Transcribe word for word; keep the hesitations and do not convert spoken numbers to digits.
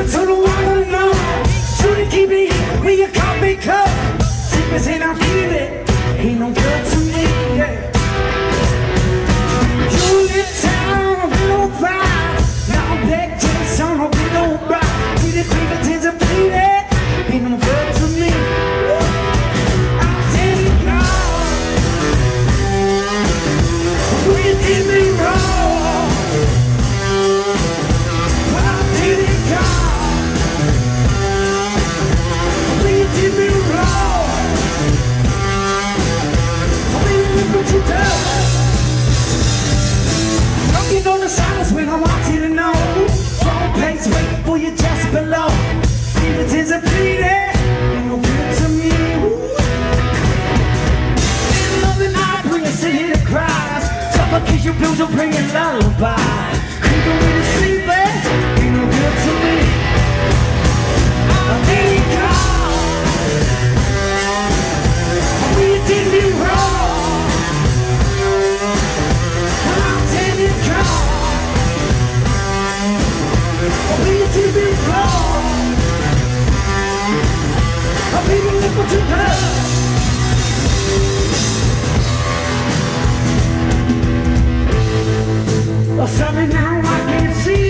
to the wall alone. Should it keep me when you call me close? Secrets and I feel it, ain't no good to me, yeah. You live town, we don't fight. Now I'm back to the sun, hope we don't ride. See the creeper tends to bleed it, ain't no good to me. I'll tell you God, when you did me wrong. I'll tell you God, when you did me wrong. What you do? Knocking on the silence when I want you to know. Wrong place, waiting for you just below. Feelings is a bleeding, ain't no good to me. Middle of the night when you sit here and cry. Suffocation blues will bring a lullaby. Creeping with the sleeping, ain't no good to me. I'll tell you God, when you did me wrong. What you do? Oh, sorry now I can't see